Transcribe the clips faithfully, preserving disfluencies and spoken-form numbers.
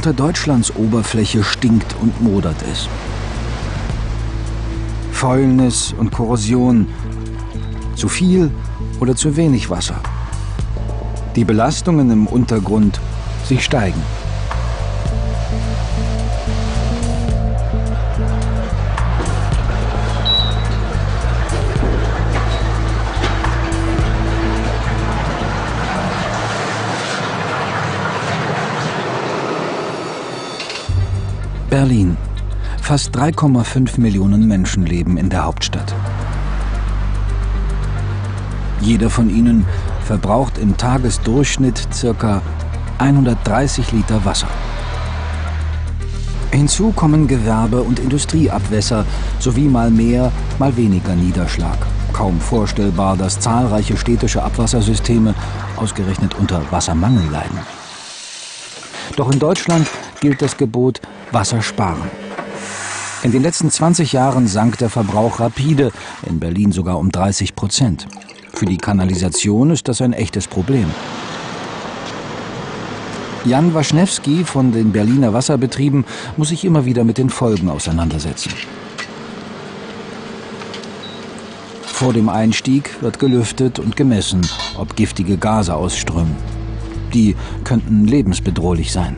Unter Deutschlands Oberfläche stinkt und modert es. Fäulnis und Korrosion, zu viel oder zu wenig Wasser. Die Belastungen im Untergrund, sie steigen. Berlin. Fast drei Komma fünf Millionen Menschen leben in der Hauptstadt. Jeder von ihnen verbraucht im Tagesdurchschnitt ca. hundertdreißig Liter Wasser. Hinzu kommen Gewerbe- und Industrieabwässer sowie mal mehr, mal weniger Niederschlag. Kaum vorstellbar, dass zahlreiche städtische Abwassersysteme ausgerechnet unter Wassermangel leiden. Doch in Deutschland gilt das Gebot Wasser sparen. In den letzten zwanzig Jahren sank der Verbrauch rapide, in Berlin sogar um dreißig Prozent. Für die Kanalisation ist das ein echtes Problem. Jan Waschnewski von den Berliner Wasserbetrieben muss sich immer wieder mit den Folgen auseinandersetzen. Vor dem Einstieg wird gelüftet und gemessen, ob giftige Gase ausströmen. Die könnten lebensbedrohlich sein.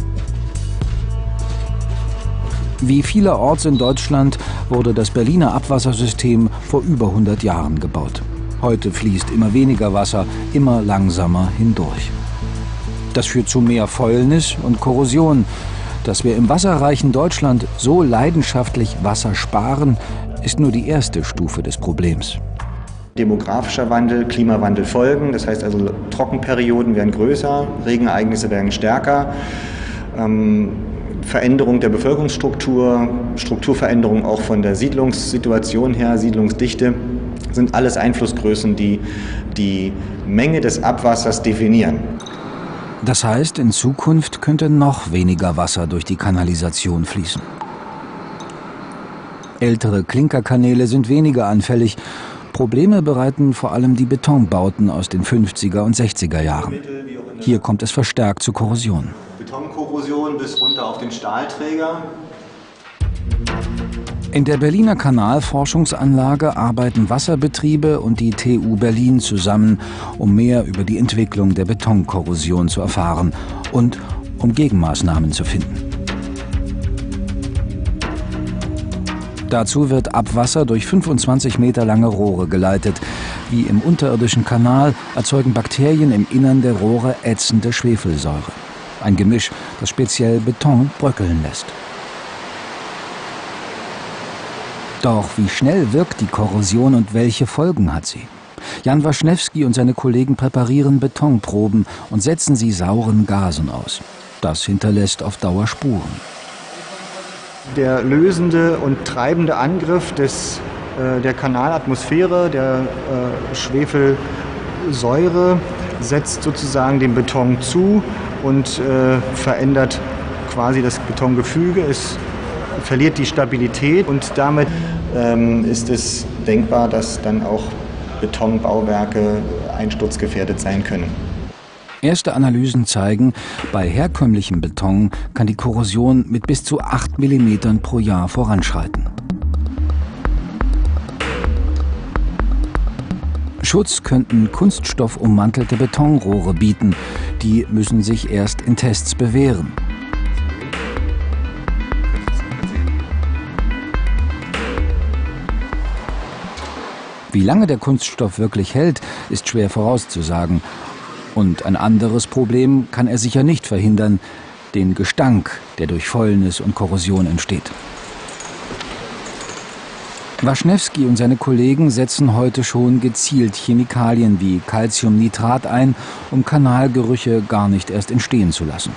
Wie vielerorts in Deutschland wurde das Berliner Abwassersystem vor über hundert Jahren gebaut. Heute fließt immer weniger Wasser, immer langsamer hindurch. Das führt zu mehr Fäulnis und Korrosion. Dass wir im wasserreichen Deutschland so leidenschaftlich Wasser sparen, ist nur die erste Stufe des Problems. Demografischer Wandel, Klimawandel folgen, das heißt also Trockenperioden werden größer, Regenereignisse werden stärker. Ähm, Veränderung der Bevölkerungsstruktur, Strukturveränderung auch von der Siedlungssituation her, Siedlungsdichte, sind alles Einflussgrößen, die die Menge des Abwassers definieren. Das heißt, in Zukunft könnte noch weniger Wasser durch die Kanalisation fließen. Ältere Klinkerkanäle sind weniger anfällig. Probleme bereiten vor allem die Betonbauten aus den fünfziger und sechziger Jahren. Hier kommt es verstärkt zu Korrosion. Betonkorrosion bis runter auf den Stahlträger. In der Berliner Kanalforschungsanlage arbeiten Wasserbetriebe und die T U Berlin zusammen, um mehr über die Entwicklung der Betonkorrosion zu erfahren und um Gegenmaßnahmen zu finden. Dazu wird Abwasser durch fünfundzwanzig Meter lange Rohre geleitet. Wie im unterirdischen Kanal erzeugen Bakterien im Innern der Rohre ätzende Schwefelsäure. Ein Gemisch, das speziell Beton bröckeln lässt. Doch wie schnell wirkt die Korrosion und welche Folgen hat sie? Jan Waschnewski und seine Kollegen präparieren Betonproben und setzen sie sauren Gasen aus. Das hinterlässt auf Dauer Spuren. Der lösende und treibende Angriff des, äh, der Kanalatmosphäre, der äh, Schwefelsäure, setzt sozusagen dem Beton zu und äh, verändert quasi das Betongefüge. Es verliert die Stabilität und damit ähm, ist es denkbar, dass dann auch Betonbauwerke einsturzgefährdet sein können. Erste Analysen zeigen, bei herkömmlichem Beton kann die Korrosion mit bis zu acht Millimeter pro Jahr voranschreiten. Schutz könnten kunststoffummantelte Betonrohre bieten. Die müssen sich erst in Tests bewähren. Wie lange der Kunststoff wirklich hält, ist schwer vorauszusagen. Und ein anderes Problem kann er sicher nicht verhindern: den Gestank, der durch Fäulnis und Korrosion entsteht. Waschnewski und seine Kollegen setzen heute schon gezielt Chemikalien wie Calciumnitrat ein, um Kanalgerüche gar nicht erst entstehen zu lassen.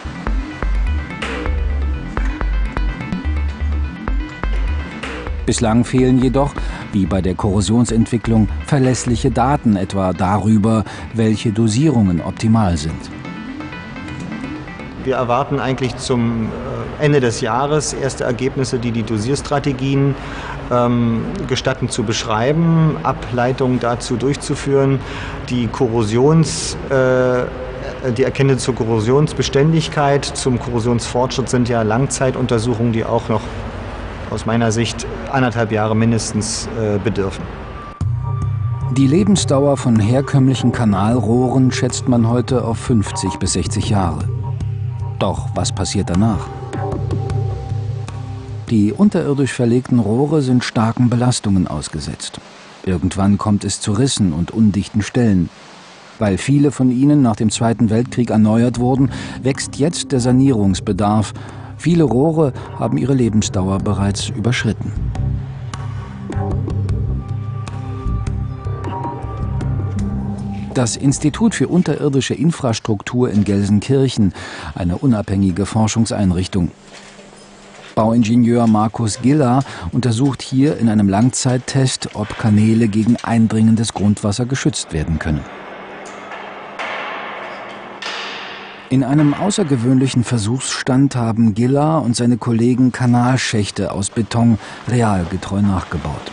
Bislang fehlen jedoch, wie bei der Korrosionsentwicklung, verlässliche Daten etwa darüber, welche Dosierungen optimal sind. Wir erwarten eigentlich zum Ende des Jahres erste Ergebnisse, die die Dosierstrategien ähm, gestatten zu beschreiben, Ableitungen dazu durchzuführen, die Korrosionsergebnisse die Erkenntnisse zur Korrosionsbeständigkeit, zum Korrosionsfortschritt sind ja Langzeituntersuchungen, die auch noch aus meiner Sicht anderthalb Jahre mindestens äh, bedürfen. Die Lebensdauer von herkömmlichen Kanalrohren schätzt man heute auf fünfzig bis sechzig Jahre. Doch was passiert danach? Die unterirdisch verlegten Rohre sind starken Belastungen ausgesetzt. Irgendwann kommt es zu Rissen und undichten Stellen. Weil viele von ihnen nach dem Zweiten Weltkrieg erneuert wurden, wächst jetzt der Sanierungsbedarf. Viele Rohre haben ihre Lebensdauer bereits überschritten. Das Institut für unterirdische Infrastruktur in Gelsenkirchen, eine unabhängige Forschungseinrichtung. Bauingenieur Markus Giller untersucht hier in einem Langzeittest, ob Kanäle gegen eindringendes Grundwasser geschützt werden können. In einem außergewöhnlichen Versuchsstand haben Giller und seine Kollegen Kanalschächte aus Beton realgetreu nachgebaut.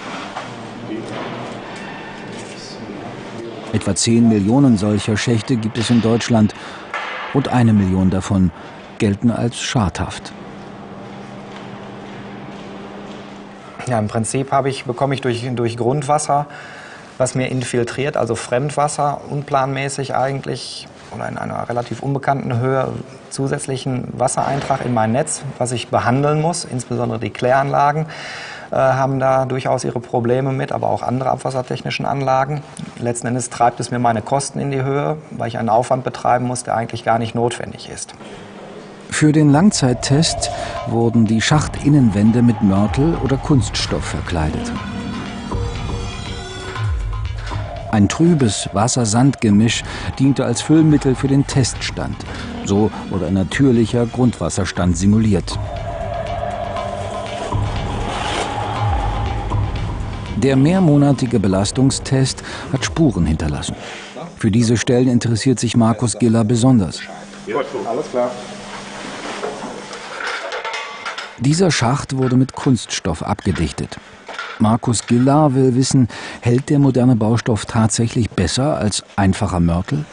Etwa zehn Millionen solcher Schächte gibt es in Deutschland. Rund eine Million davon gelten als schadhaft. Ja, im Prinzip habe ich, bekomme ich durch, durch Grundwasser, was mir infiltriert, also Fremdwasser, unplanmäßig eigentlich oder in einer relativ unbekannten Höhe zusätzlichen Wassereintrag in mein Netz, was ich behandeln muss. Insbesondere die Kläranlagen äh, haben da durchaus ihre Probleme mit, aber auch andere abwassertechnischen Anlagen. Letzten Endes treibt es mir meine Kosten in die Höhe, weil ich einen Aufwand betreiben muss, der eigentlich gar nicht notwendig ist. Für den Langzeittest wurden die Schachtinnenwände mit Mörtel oder Kunststoff verkleidet. Ein trübes Wasser-Sand-Gemisch diente als Füllmittel für den Teststand. So wurde ein natürlicher Grundwasserstand simuliert. Der mehrmonatige Belastungstest hat Spuren hinterlassen. Für diese Stellen interessiert sich Markus Giller besonders. Alles klar. Dieser Schacht wurde mit Kunststoff abgedichtet. Markus Giller will wissen, hält der moderne Baustoff tatsächlich besser als einfacher Mörtel?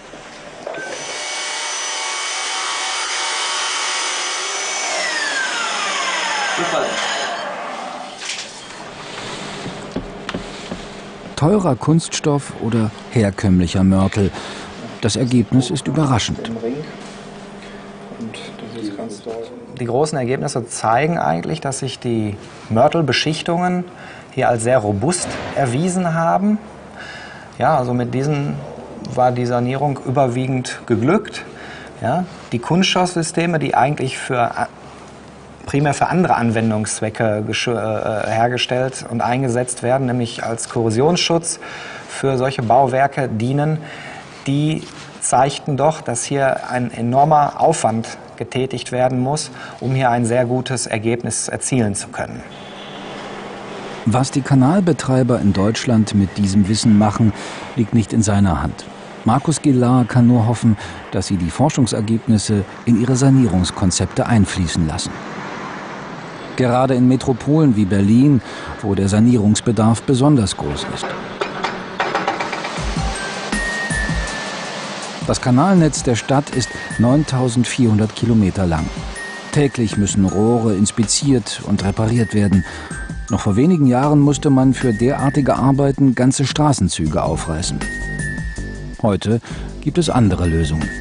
Teurer Kunststoff oder herkömmlicher Mörtel? Das Ergebnis ist überraschend. Die großen Ergebnisse zeigen eigentlich, dass sich die Mörtelbeschichtungen hier als sehr robust erwiesen haben. Ja, also mit diesen war die Sanierung überwiegend geglückt. Ja, die Kunststoffsysteme, die eigentlich für, primär für andere Anwendungszwecke äh, hergestellt und eingesetzt werden, nämlich als Korrosionsschutz für solche Bauwerke dienen, die zeigten doch, dass hier ein enormer Aufwand getätigt werden muss, um hier ein sehr gutes Ergebnis erzielen zu können. Was die Kanalbetreiber in Deutschland mit diesem Wissen machen, liegt nicht in seiner Hand. Markus Giller kann nur hoffen, dass sie die Forschungsergebnisse in ihre Sanierungskonzepte einfließen lassen. Gerade in Metropolen wie Berlin, wo der Sanierungsbedarf besonders groß ist. Das Kanalnetz der Stadt ist neuntausendvierhundert Kilometer lang. Täglich müssen Rohre inspiziert und repariert werden. Noch vor wenigen Jahren musste man für derartige Arbeiten ganze Straßenzüge aufreißen. Heute gibt es andere Lösungen.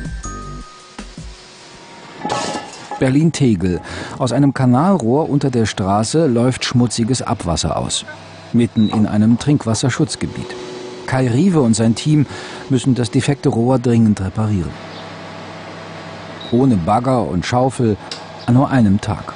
Berlin-Tegel. Aus einem Kanalrohr unter der Straße läuft schmutziges Abwasser aus. Mitten in einem Trinkwasserschutzgebiet. Kai Riewe und sein Team müssen das defekte Rohr dringend reparieren. Ohne Bagger und Schaufel an nur einem Tag.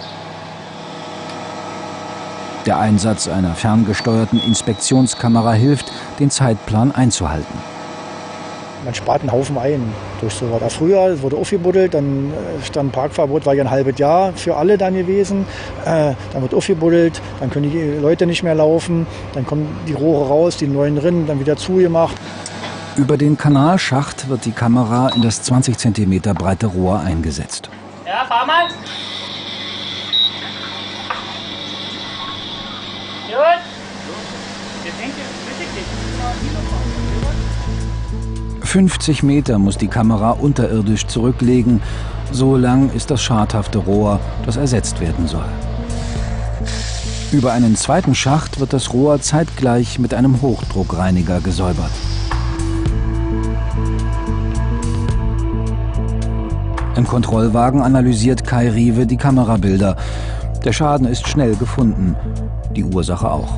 Der Einsatz einer ferngesteuerten Inspektionskamera hilft, den Zeitplan einzuhalten. Man spart einen Haufen ein durch so was. Früher wurde aufgebuddelt, dann stand Parkverbot, war ja ein halbes Jahr für alle dann gewesen. Äh, dann wird aufgebuddelt, dann können die Leute nicht mehr laufen, dann kommen die Rohre raus, die neuen Rinnen, dann wieder zugemacht. Über den Kanalschacht wird die Kamera in das zwanzig Zentimeter breite Rohr eingesetzt. Ja, fahr mal. Gut. fünfzig Meter muss die Kamera unterirdisch zurücklegen. So lang ist das schadhafte Rohr, das ersetzt werden soll. Über einen zweiten Schacht wird das Rohr zeitgleich mit einem Hochdruckreiniger gesäubert. Im Kontrollwagen analysiert Kai Riewe die Kamerabilder. Der Schaden ist schnell gefunden, die Ursache auch.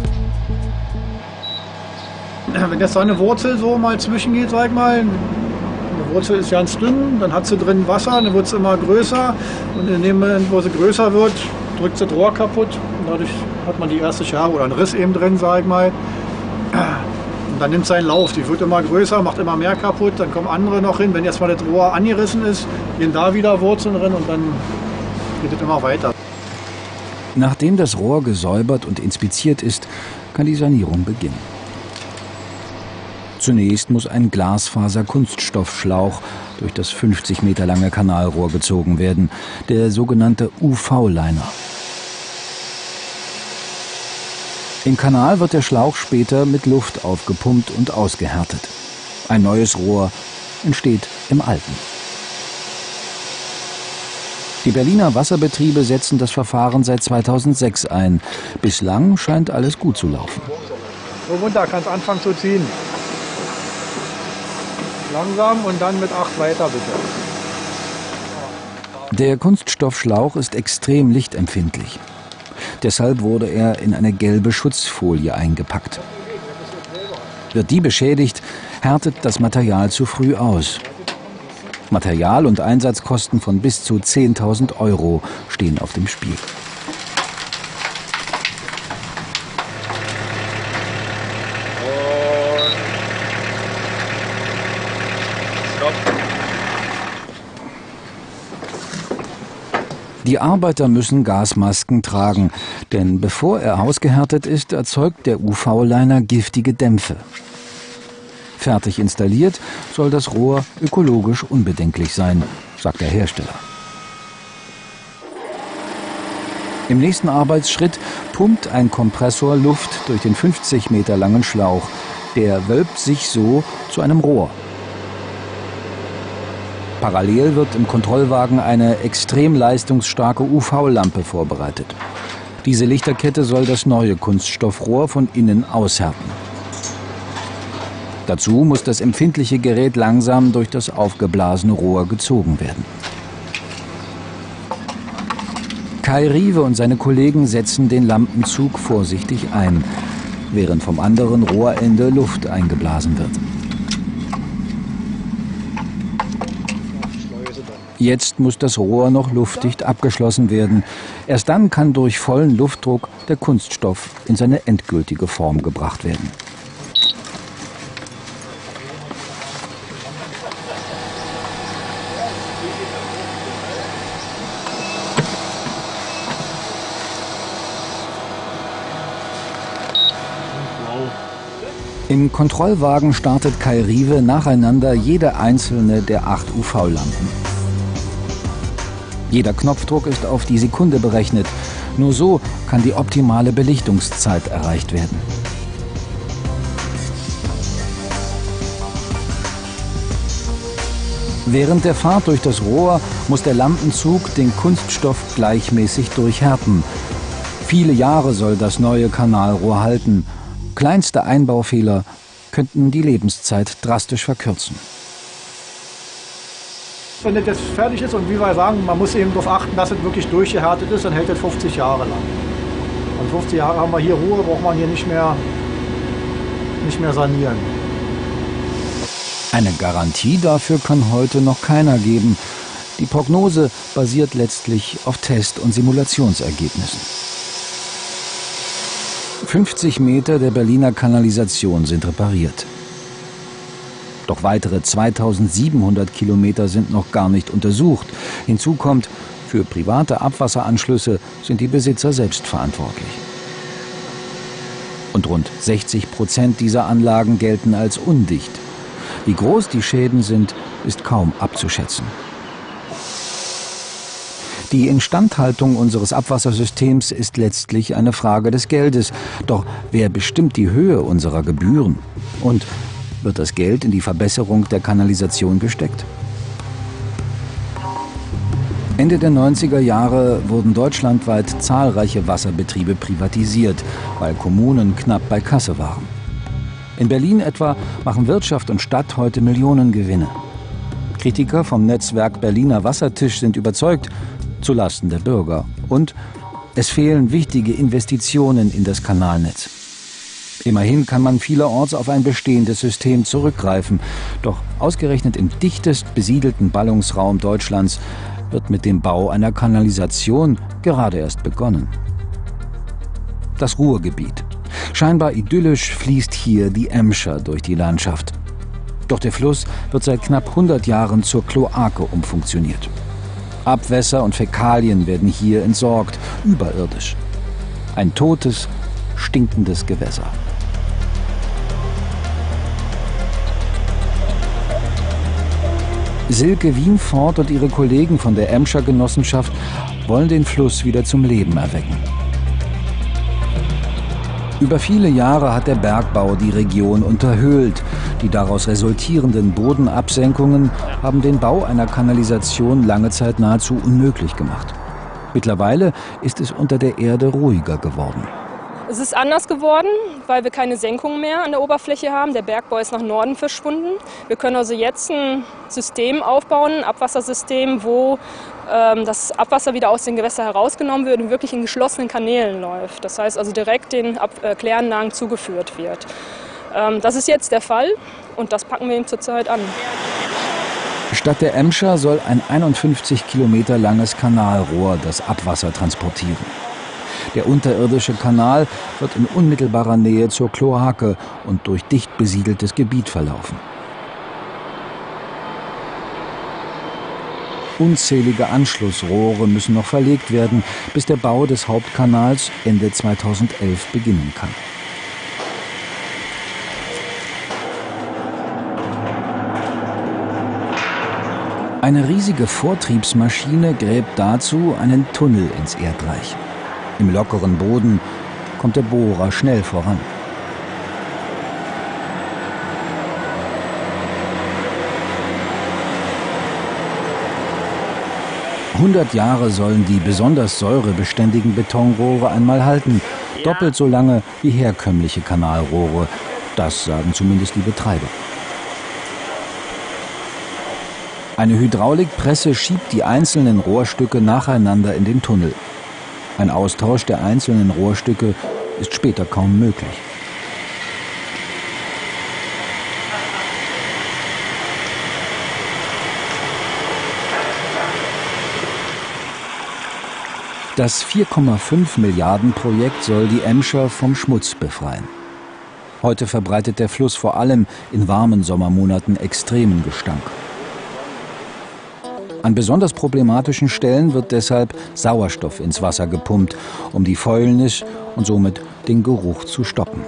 Wenn jetzt so eine Wurzel so mal zwischengeht, sag ich mal, eine Wurzel ist ganz dünn, dann hat sie drin Wasser, dann wird sie immer größer und in dem Moment, wo sie größer wird, drückt sie das Rohr kaputt und dadurch hat man die erste Scherbe oder einen Riss eben drin, sag ich mal. Und dann nimmt es seinen Lauf, die wird immer größer, macht immer mehr kaputt, dann kommen andere noch hin. Wenn jetzt mal das Rohr angerissen ist, gehen da wieder Wurzeln drin und dann geht es immer weiter. Nachdem das Rohr gesäubert und inspiziert ist, kann die Sanierung beginnen. Zunächst muss ein Glasfaser-Kunststoffschlauch durch das fünfzig Meter lange Kanalrohr gezogen werden, der sogenannte U V-Liner. Im Kanal wird der Schlauch später mit Luft aufgepumpt und ausgehärtet. Ein neues Rohr entsteht im alten. Die Berliner Wasserbetriebe setzen das Verfahren seit zweitausendsechs ein. Bislang scheint alles gut zu laufen. So runter, kannst anfangen zu ziehen. Langsam und dann mit acht weiter, bitte. Der Kunststoffschlauch ist extrem lichtempfindlich. Deshalb wurde er in eine gelbe Schutzfolie eingepackt. Wird die beschädigt, härtet das Material zu früh aus. Material- und Einsatzkosten von bis zu zehntausend Euro stehen auf dem Spiel. Die Arbeiter müssen Gasmasken tragen, denn bevor er ausgehärtet ist, erzeugt der U V-Liner giftige Dämpfe. Fertig installiert soll das Rohr ökologisch unbedenklich sein, sagt der Hersteller. Im nächsten Arbeitsschritt pumpt ein Kompressor Luft durch den fünfzig Meter langen Schlauch. Der wölbt sich so zu einem Rohr. Parallel wird im Kontrollwagen eine extrem leistungsstarke U V-Lampe vorbereitet. Diese Lichterkette soll das neue Kunststoffrohr von innen aushärten. Dazu muss das empfindliche Gerät langsam durch das aufgeblasene Rohr gezogen werden. Kai Riewe und seine Kollegen setzen den Lampenzug vorsichtig ein, während vom anderen Rohrende Luft eingeblasen wird. Jetzt muss das Rohr noch luftdicht abgeschlossen werden. Erst dann kann durch vollen Luftdruck der Kunststoff in seine endgültige Form gebracht werden. Im Kontrollwagen startet Kai Riewe nacheinander jede einzelne der acht U V-Lampen. Jeder Knopfdruck ist auf die Sekunde berechnet. Nur so kann die optimale Belichtungszeit erreicht werden. Während der Fahrt durch das Rohr muss der Lampenzug den Kunststoff gleichmäßig durchhärten. Viele Jahre soll das neue Kanalrohr halten. Kleinste Einbaufehler könnten die Lebenszeit drastisch verkürzen. Wenn das jetzt fertig ist und wie wir sagen, man muss eben darauf achten, dass es wirklich durchgehärtet ist, dann hält es fünfzig Jahre lang. Und fünfzig Jahre haben wir hier Ruhe, braucht man hier nicht mehr, nicht mehr sanieren. Eine Garantie dafür kann heute noch keiner geben. Die Prognose basiert letztlich auf Test- und Simulationsergebnissen. fünfzig Meter der Berliner Kanalisation sind repariert. Doch weitere zweitausendsiebenhundert Kilometer sind noch gar nicht untersucht. Hinzu kommt, für private Abwasseranschlüsse sind die Besitzer selbst verantwortlich. Und rund sechzig Prozent dieser Anlagen gelten als undicht. Wie groß die Schäden sind, ist kaum abzuschätzen. Die Instandhaltung unseres Abwassersystems ist letztlich eine Frage des Geldes. Doch wer bestimmt die Höhe unserer Gebühren? Und Wird das Geld in die Verbesserung der Kanalisation gesteckt? Ende der neunziger Jahre wurden deutschlandweit zahlreiche Wasserbetriebe privatisiert, weil Kommunen knapp bei Kasse waren. In Berlin etwa machen Wirtschaft und Stadt heute Millionen Gewinne. Kritiker vom Netzwerk Berliner Wassertisch sind überzeugt, zulasten der Bürger. Und es fehlen wichtige Investitionen in das Kanalnetz. Immerhin kann man vielerorts auf ein bestehendes System zurückgreifen. Doch ausgerechnet im dichtest besiedelten Ballungsraum Deutschlands wird mit dem Bau einer Kanalisation gerade erst begonnen. Das Ruhrgebiet. Scheinbar idyllisch fließt hier die Emscher durch die Landschaft. Doch der Fluss wird seit knapp hundert Jahren zur Kloake umfunktioniert. Abwässer und Fäkalien werden hier entsorgt, überirdisch. Ein totes, stinkendes Gewässer. Silke Wienfort und ihre Kollegen von der Emscher Genossenschaft wollen den Fluss wieder zum Leben erwecken. Über viele Jahre hat der Bergbau die Region unterhöhlt. Die daraus resultierenden Bodenabsenkungen haben den Bau einer Kanalisation lange Zeit nahezu unmöglich gemacht. Mittlerweile ist es unter der Erde ruhiger geworden. Es ist anders geworden, weil wir keine Senkung mehr an der Oberfläche haben. Der Bergbau ist nach Norden verschwunden. Wir können also jetzt ein System aufbauen, ein Abwassersystem, wo ähm, das Abwasser wieder aus den Gewässern herausgenommen wird und wirklich in geschlossenen Kanälen läuft. Das heißt also direkt den Ab äh, Kläranlagen zugeführt wird. Ähm, das ist jetzt der Fall und das packen wir ihm zurzeit an. Statt der Emscher soll ein einundfünfzig Kilometer langes Kanalrohr das Abwasser transportieren. Der unterirdische Kanal wird in unmittelbarer Nähe zur Kloake und durch dicht besiedeltes Gebiet verlaufen. Unzählige Anschlussrohre müssen noch verlegt werden, bis der Bau des Hauptkanals Ende zweitausendelf beginnen kann. Eine riesige Vortriebsmaschine gräbt dazu einen Tunnel ins Erdreich. Im lockeren Boden kommt der Bohrer schnell voran. Hundert Jahre sollen die besonders säurebeständigen Betonrohre einmal halten. Doppelt so lange wie herkömmliche Kanalrohre. Das sagen zumindest die Betreiber. Eine Hydraulikpresse schiebt die einzelnen Rohrstücke nacheinander in den Tunnel. Ein Austausch der einzelnen Rohrstücke ist später kaum möglich. Das vier Komma fünf Milliarden Projekt soll die Emscher vom Schmutz befreien. Heute verbreitet der Fluss vor allem in warmen Sommermonaten extremen Gestank. An besonders problematischen Stellen wird deshalb Sauerstoff ins Wasser gepumpt, um die Fäulnis und somit den Geruch zu stoppen.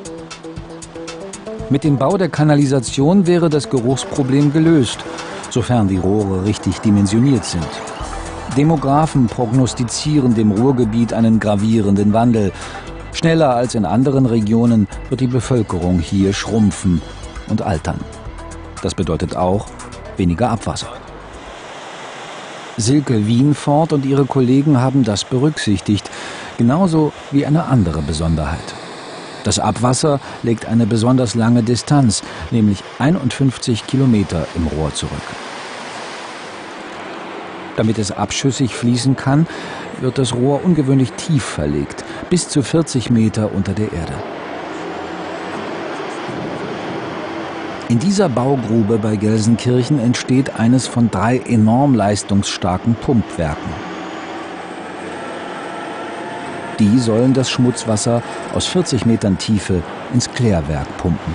Mit dem Bau der Kanalisation wäre das Geruchsproblem gelöst, sofern die Rohre richtig dimensioniert sind. Demografen prognostizieren dem Ruhrgebiet einen gravierenden Wandel. Schneller als in anderen Regionen wird die Bevölkerung hier schrumpfen und altern. Das bedeutet auch weniger Abwasser. Silke Wienfort und ihre Kollegen haben das berücksichtigt, genauso wie eine andere Besonderheit. Das Abwasser legt eine besonders lange Distanz, nämlich einundfünfzig Kilometer im Rohr zurück. Damit es abschüssig fließen kann, wird das Rohr ungewöhnlich tief verlegt, bis zu vierzig Meter unter der Erde. In dieser Baugrube bei Gelsenkirchen entsteht eines von drei enorm leistungsstarken Pumpwerken. Die sollen das Schmutzwasser aus vierzig Metern Tiefe ins Klärwerk pumpen.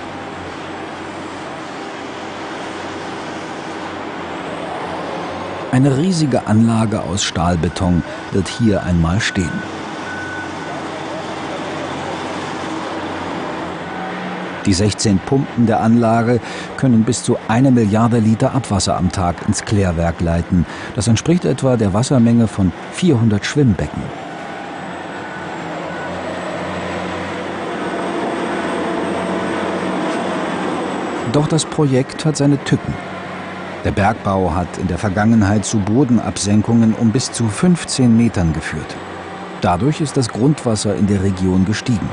Eine riesige Anlage aus Stahlbeton wird hier einmal stehen. Die sechzehn Pumpen der Anlage können bis zu eine Milliarde Liter Abwasser am Tag ins Klärwerk leiten. Das entspricht etwa der Wassermenge von vierhundert Schwimmbecken. Doch das Projekt hat seine Tücken. Der Bergbau hat in der Vergangenheit zu Bodenabsenkungen um bis zu fünfzehn Metern geführt. Dadurch ist das Grundwasser in der Region gestiegen.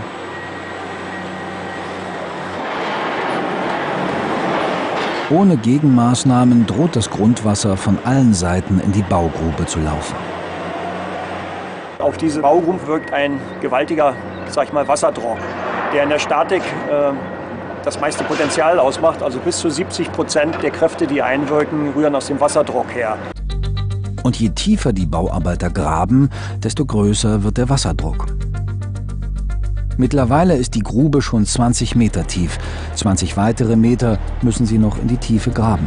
Ohne Gegenmaßnahmen droht das Grundwasser von allen Seiten in die Baugrube zu laufen. Auf diese Baugrube wirkt ein gewaltiger, sag ich mal, Wasserdruck, der in der Statik äh, das meiste Potenzial ausmacht. Also bis zu siebzig Prozent der Kräfte, die einwirken, rühren aus dem Wasserdruck her. Und je tiefer die Bauarbeiter graben, desto größer wird der Wasserdruck. Mittlerweile ist die Grube schon zwanzig Meter tief. zwanzig weitere Meter müssen sie noch in die Tiefe graben.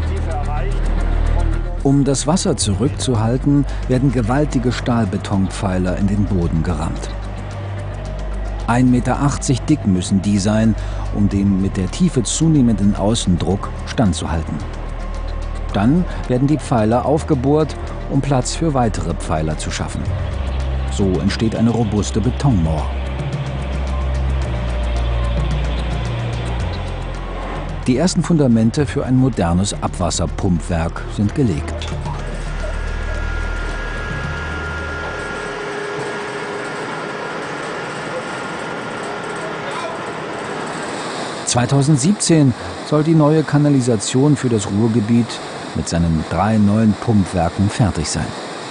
Um das Wasser zurückzuhalten, werden gewaltige Stahlbetonpfeiler in den Boden gerammt. ein Meter achtzig dick müssen die sein, um dem mit der Tiefe zunehmenden Außendruck standzuhalten. Dann werden die Pfeiler aufgebohrt, um Platz für weitere Pfeiler zu schaffen. So entsteht eine robuste Betonmauer. Die ersten Fundamente für ein modernes Abwasserpumpwerk sind gelegt. zweitausendsiebzehn soll die neue Kanalisation für das Ruhrgebiet mit seinen drei neuen Pumpwerken fertig sein.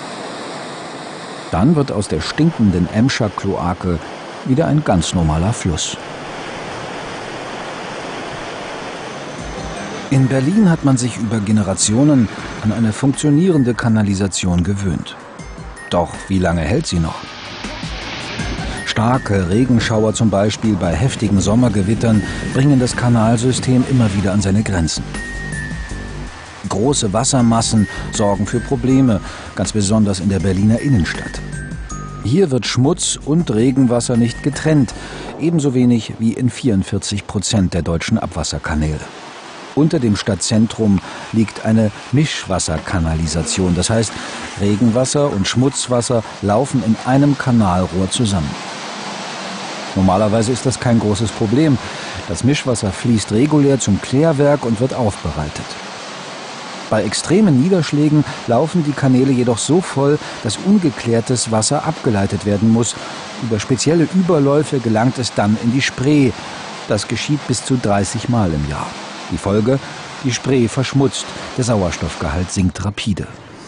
Dann wird aus der stinkenden Emscher Kloake wieder ein ganz normaler Fluss. In Berlin hat man sich über Generationen an eine funktionierende Kanalisation gewöhnt. Doch wie lange hält sie noch? Starke Regenschauer zum Beispiel bei heftigen Sommergewittern bringen das Kanalsystem immer wieder an seine Grenzen. Große Wassermassen sorgen für Probleme, ganz besonders in der Berliner Innenstadt. Hier wird Schmutz und Regenwasser nicht getrennt, ebenso wenig wie in vierundvierzig Prozent der deutschen Abwasserkanäle. Unter dem Stadtzentrum liegt eine Mischwasserkanalisation, das heißt, Regenwasser und Schmutzwasser laufen in einem Kanalrohr zusammen. Normalerweise ist das kein großes Problem. Das Mischwasser fließt regulär zum Klärwerk und wird aufbereitet. Bei extremen Niederschlägen laufen die Kanäle jedoch so voll, dass ungeklärtes Wasser abgeleitet werden muss. Über spezielle Überläufe gelangt es dann in die Spree. Das geschieht bis zu dreißig Mal im Jahr. Die Folge? Die Spree verschmutzt, der Sauerstoffgehalt sinkt rapide.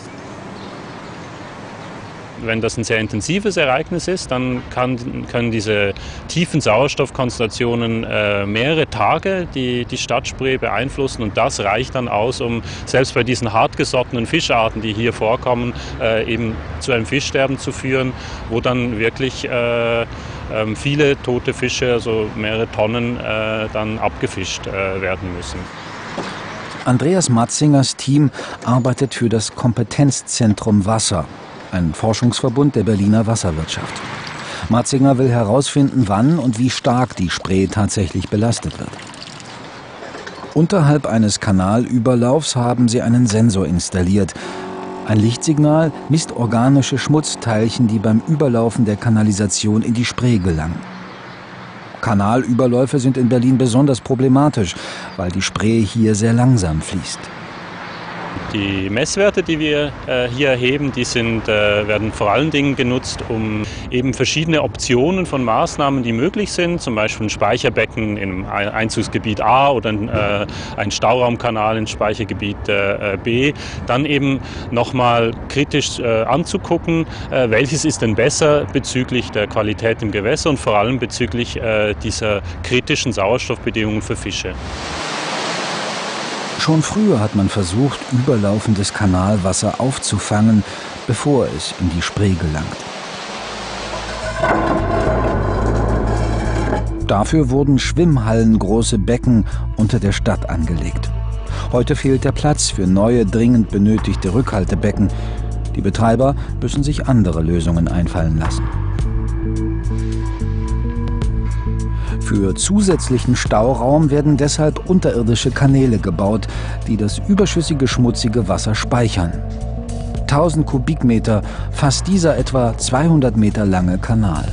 Wenn das ein sehr intensives Ereignis ist, dann kann, können diese tiefen Sauerstoffkonzentrationen äh, mehrere Tage die, die Stadtspree beeinflussen, und das reicht dann aus, um selbst bei diesen hartgesottenen Fischarten, die hier vorkommen, äh, eben zu einem Fischsterben zu führen, wo dann wirklich äh, äh, viele tote Fische, also mehrere Tonnen, äh, dann abgefischt äh, werden müssen. Andreas Matzingers Team arbeitet für das Kompetenzzentrum Wasser, ein Forschungsverbund der Berliner Wasserwirtschaft. Matzinger will herausfinden, wann und wie stark die Spree tatsächlich belastet wird. Unterhalb eines Kanalüberlaufs haben sie einen Sensor installiert. Ein Lichtsignal misst organische Schmutzteilchen, die beim Überlaufen der Kanalisation in die Spree gelangen. Kanalüberläufe sind in Berlin besonders problematisch, weil die Spree hier sehr langsam fließt. Die Messwerte, die wir äh, hier erheben, die sind, äh, werden vor allen Dingen genutzt, um eben verschiedene Optionen von Maßnahmen, die möglich sind, zum Beispiel ein Speicherbecken im Einzugsgebiet A oder ein, äh, ein Stauraumkanal im Speichergebiet äh, B, dann eben nochmal kritisch äh, anzugucken, äh, welches ist denn besser bezüglich der Qualität im Gewässer und vor allem bezüglich äh, dieser kritischen Sauerstoffbedingungen für Fische. Schon früher hat man versucht, überlaufendes Kanalwasser aufzufangen, bevor es in die Spree gelangt. Dafür wurden schwimmhallengroße Becken unter der Stadt angelegt. Heute fehlt der Platz für neue, dringend benötigte Rückhaltebecken. Die Betreiber müssen sich andere Lösungen einfallen lassen. Für zusätzlichen Stauraum werden deshalb unterirdische Kanäle gebaut, die das überschüssige schmutzige Wasser speichern. tausend Kubikmeter fasst dieser etwa zweihundert Meter lange Kanal.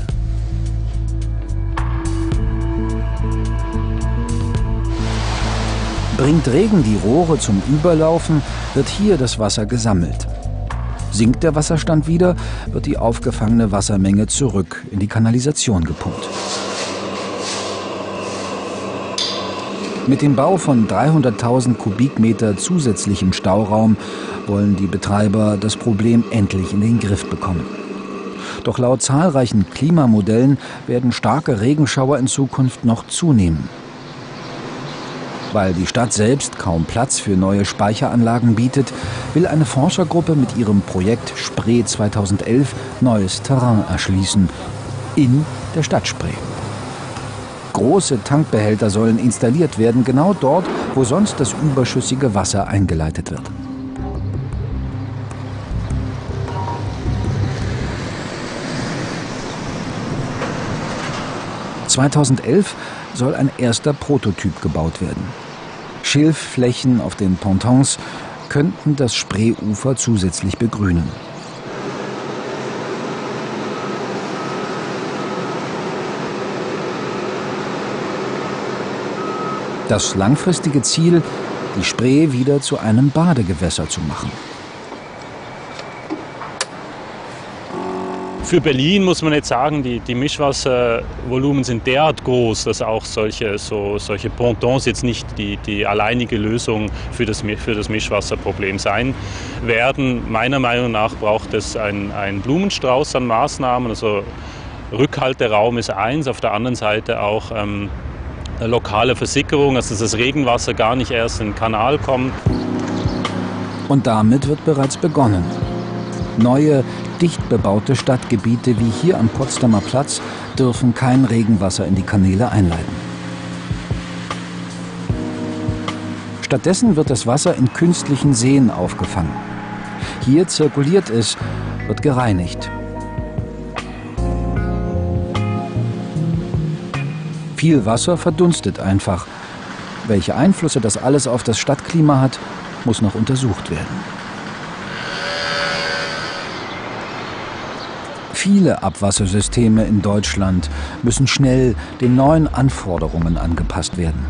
Bringt Regen die Rohre zum Überlaufen, wird hier das Wasser gesammelt. Sinkt der Wasserstand wieder, wird die aufgefangene Wassermenge zurück in die Kanalisation gepumpt. Mit dem Bau von dreihunderttausend Kubikmeter zusätzlichem Stauraum wollen die Betreiber das Problem endlich in den Griff bekommen. Doch laut zahlreichen Klimamodellen werden starke Regenschauer in Zukunft noch zunehmen. Weil die Stadt selbst kaum Platz für neue Speicheranlagen bietet, will eine Forschergruppe mit ihrem Projekt Spree zweitausendelf neues Terrain erschließen in der Stadt Spree. Große Tankbehälter sollen installiert werden, genau dort, wo sonst das überschüssige Wasser eingeleitet wird. zweitausendelf soll ein erster Prototyp gebaut werden. Schilfflächen auf den Pontons könnten das Spreeufer zusätzlich begrünen. Das langfristige Ziel, die Spree wieder zu einem Badegewässer zu machen. Für Berlin muss man jetzt sagen, die, die Mischwasservolumen sind derart groß, dass auch solche, so, solche Pontons jetzt nicht die, die alleinige Lösung für das, für das Mischwasserproblem sein werden. Meiner Meinung nach braucht es einen, einen Blumenstrauß an Maßnahmen. Also Rückhalteraum ist eins, auf der anderen Seite auch ähm, eine lokale Versickerung, also dass das Regenwasser gar nicht erst in den Kanal kommt. Und damit wird bereits begonnen. Neue, dicht bebaute Stadtgebiete wie hier am Potsdamer Platz dürfen kein Regenwasser in die Kanäle einleiten. Stattdessen wird das Wasser in künstlichen Seen aufgefangen. Hier zirkuliert es, wird gereinigt. Viel Wasser verdunstet einfach. Welche Einflüsse das alles auf das Stadtklima hat, muss noch untersucht werden. Viele Abwassersysteme in Deutschland müssen schnell den neuen Anforderungen angepasst werden.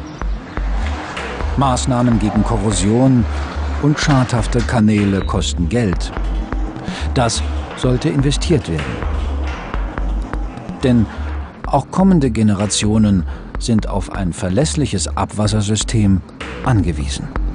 Maßnahmen gegen Korrosion und schadhafte Kanäle kosten Geld. Das sollte investiert werden. Denn auch kommende Generationen sind auf ein verlässliches Abwassersystem angewiesen.